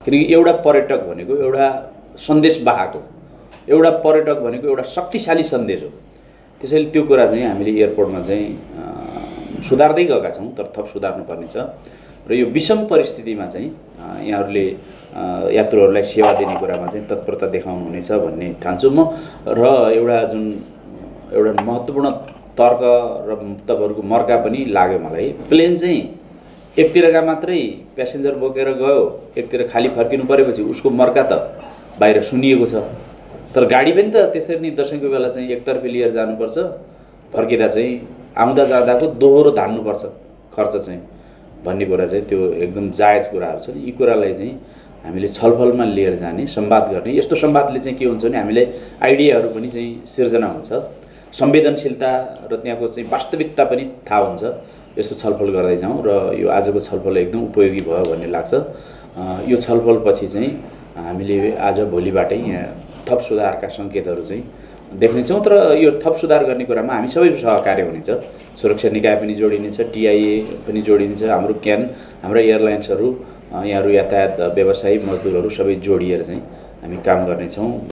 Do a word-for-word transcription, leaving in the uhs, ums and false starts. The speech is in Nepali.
किनकि एउटा पर्यटक भनेको एउटा सन्देशवाहक हो, एउटा पर्यटक भनेको एउटा शक्तिशाली सन्देश हो। त्यसैले त्यो कुरा चाहिँ हामीले एयरपोर्टमा चाहिँ सुधार्दै गएका छौँ, तर थप सुधार्नुपर्ने छ र यो विषम परिस्थितिमा चाहिँ यहाँहरूले यात्रुहरूलाई सेवा दिने कुरामा चाहिँ तत्परता देखाउनुहुनेछ भन्ने ठान्छु म। र एउटा जुन एउटा महत्त्वपूर्ण तर्क र तपाईँहरूको मर्का पनि लाग्यो मलाई। प्लेन चाहिँ एकतिरका मात्रै प्यासेन्जर बोकेर गयो, एकतिर खाली फर्किनु परेपछि उसको मर्का त बाहिर सुनिएको छ, तर गाडी पनि त त्यसरी नै दसैँको बेला चाहिँ एकतर्फी लिएर जानुपर्छ, फर्किँदा चाहिँ आउँदा जाँदाको दोहोरो धान्नुपर्छ खर्च चाहिँ भन्ने कुरा चाहिँ त्यो एकदम जायज कुराहरू छन्। यी कुरालाई चाहिँ हामीले छलफलमा लिएर जाने, संवाद गर्ने। यस्तो संवादले चाहिँ के हुन्छ भने हामीलाई आइडियाहरू पनि चाहिँ सिर्जना हुन्छ, संवेदनशीलता र त्यहाँको चाहिँ वास्तविकता पनि थाहा हुन्छ। यस्तो छलफल गर्दै जाउँ र यो आजको छलफल एकदम उपयोगी भयो भन्ने लाग्छ। यो छलफलपछि चाहिँ हामीले आज भोलिबाटै यहाँ थप सुधारका सङ्केतहरू चाहिँ देख्नेछौँ। तर यो थप सुधार गर्ने कुरामा हामी सबैको सहकार्य हुनेछ। सुरक्षा निकाय पनि जोडिनेछ, टिआइए पनि जोडिनेछ, हाम्रो क्यान, हाम्रो एयरलाइन्सहरू, यहाँहरू यातायात व्यवसायी मजदुरहरू सबै जोडिएर चाहिँ हामी काम गर्नेछौँ।